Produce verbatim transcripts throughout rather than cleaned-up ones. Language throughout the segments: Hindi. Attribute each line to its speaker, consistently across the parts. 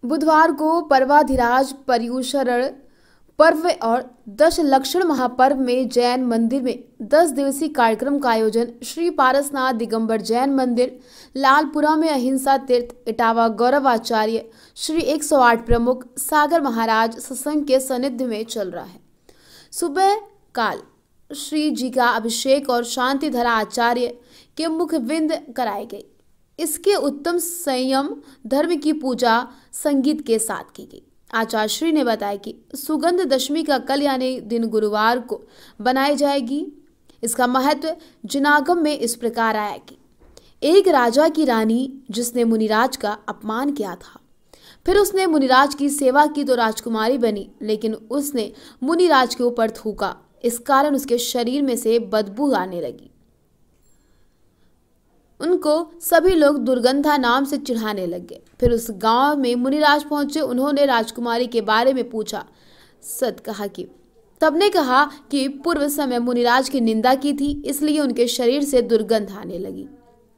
Speaker 1: बुधवार को पर्वाधिराज पर्युषण पर्व और दश लक्षण महापर्व में जैन मंदिर में दस दिवसीय कार्यक्रम का आयोजन श्री पारसनाथ दिगंबर जैन मंदिर लालपुरा में अहिंसा तीर्थ इटावा गौरवाचार्य श्री एक सौ आठ प्रमुख सागर महाराज सत्संग के सानिध्य में चल रहा है। सुबह काल श्री जी का अभिषेक और शांतिधरा आचार्य के मुखबिंद कराई गई। इसके उत्तम संयम धर्म की पूजा संगीत के साथ की गई। आचार्य श्री ने बताया कि सुगंध दशमी का कल यानी दिन गुरुवार को बनाई जाएगी। इसका महत्व जिनागम में इस प्रकार आया कि एक राजा की रानी जिसने मुनिराज का अपमान किया था, फिर उसने मुनिराज की सेवा की तो राजकुमारी बनी, लेकिन उसने मुनिराज के ऊपर थूका। इस कारण उसके शरीर में से बदबू आने लगी। उनको सभी लोग दुर्गंधा नाम से चिढ़ाने लगे। फिर उस गांव में मुनिराज पहुंचे। उन्होंने राजकुमारी के बारे में पूछा। सत कहा कि सबने कहा कि पूर्व समय मुनिराज की निंदा की थी, इसलिए उनके शरीर से दुर्गंध आने लगी।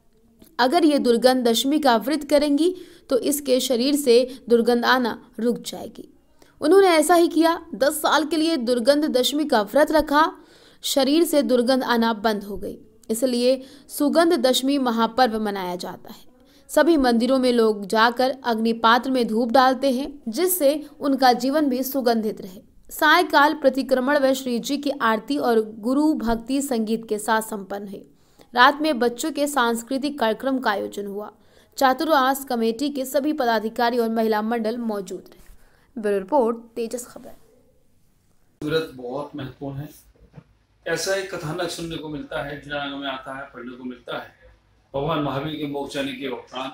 Speaker 1: अगर ये दुर्गंध दशमी का व्रत करेंगी तो इसके शरीर से दुर्गंध आना रुक जाएगी। उन्होंने ऐसा ही किया। दस साल के लिए दुर्गंध दशमी का व्रत रखा। शरीर से दुर्गंध आना बंद हो गई। इसलिए सुगंध दशमी महापर्व मनाया जाता है। सभी मंदिरों में लोग जाकर अग्निपात्र में धूप डालते हैं, जिससे उनका जीवन भी सुगंधित रहे। सायकाल प्रतिक्रमण व श्री जी की आरती और गुरु भक्ति संगीत के साथ संपन्न है। रात में बच्चों के सांस्कृतिक कार्यक्रम का आयोजन हुआ। चातुर्मास कमेटी के सभी पदाधिकारी और महिला मंडल मौजूद रहे। ब्यूरो रिपोर्ट, तेजस खबर।
Speaker 2: व्रत बहुत महत्वपूर्ण है। ऐसा एक कथानक सुनने को मिलता है, जिनागम में आता है, पढ़ने को मिलता है। भगवान महावीर के मोक्ष जाने के उपरांत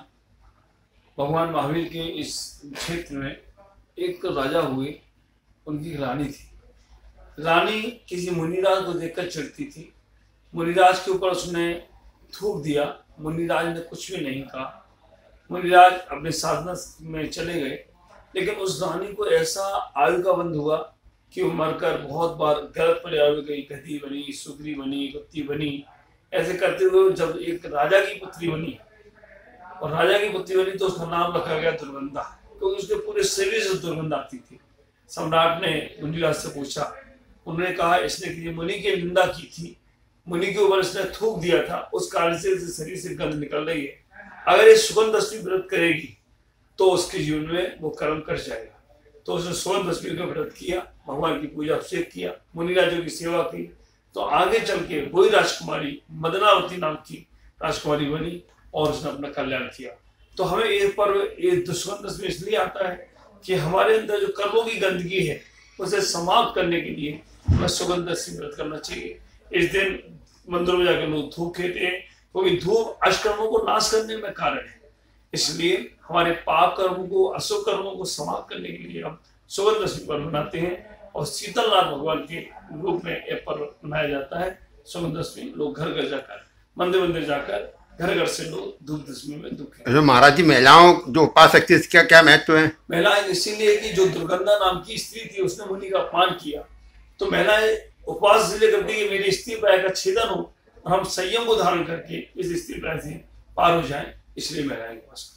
Speaker 2: भगवान महावीर के इस क्षेत्र में एक राजा हुए। उनकी रानी थी। रानी किसी मुनिराज को देखकर चिढ़ती थी। मुनिराज के ऊपर उसने थूक दिया। मुनिराज ने कुछ भी नहीं कहा। मुनिराज अपने साधना में चले गए, लेकिन उस रानी को ऐसा आयु का बंध हुआ कि वो मरकर बहुत बार गलत पर्याय में गई। गधी बनी, सुग्री बनी, कुत्ती बनी। ऐसे करते हुए जब एक राजा की पुत्री बनी और राजा की पुत्री बनी तो उसका नाम रखा गया दुर्गंधा, क्योंकि तो उसके पूरे शरीर से दुर्गंध आती थी। सम्राट ने मुनिराज से पूछा। उन्होंने कहा इसने किसी मुनि की निंदा की थी, मुनि के ऊपर इसने थूक दिया था, उस कारण से शरीर से गंध निकल रही है। अगर ये सुगंध दशमी व्रत करेगी तो उसके जीवन में वो कर्म कर जाएगा। तो उसने सुगंध दशमी का व्रत किया, भगवान की पूजा अभिषेक किया, मुनिराजों की सेवा की, तो आगे चल के वही राजकुमारी मदनावती नाम की राजकुमारी बनी और उसने अपना कल्याण किया। तो हमें ये पर्व, ये सुगंध दशमी इसलिए आता है कि हमारे अंदर जो कर्मों की गंदगी है उसे समाप्त करने के लिए हमें सुगंध दशमी व्रत करना चाहिए। इस दिन मंदिरों में जाकर लोग धूप खेते हैं, क्योंकि धूप अष्टकर्मों को नाश करने में कारण है। इसलिए हमारे पाप कर्मों को, अशुभ कर्मों को समाप्त करने के लिए हम सुगंध दशमी पर्व मनाते हैं और शीतलनाथ भगवान के रूप में यह पर्व मनाया जाता है। सुगंध दशमी लोग घर घर जाकर, मंदिर मंदिर जाकर, घर घर से लोग धूप दशमी में धूप खेते हैं।
Speaker 3: महाराज जी, महिलाओं जो उपास शक्ति है, इसका क्या महत्व है?
Speaker 2: महिलाएं इसीलिए कि जो दुर्गंधा नाम की स्त्री थी उसने मुनि का अपमान किया, तो महिलाएं उपवास इसलिए करती है मेरी स्त्री प्राय का छेदन हो और हम संयम को धारण करके इस स्त्री प्राय से पार हो जाए, इसलिए महिलाएं उपवास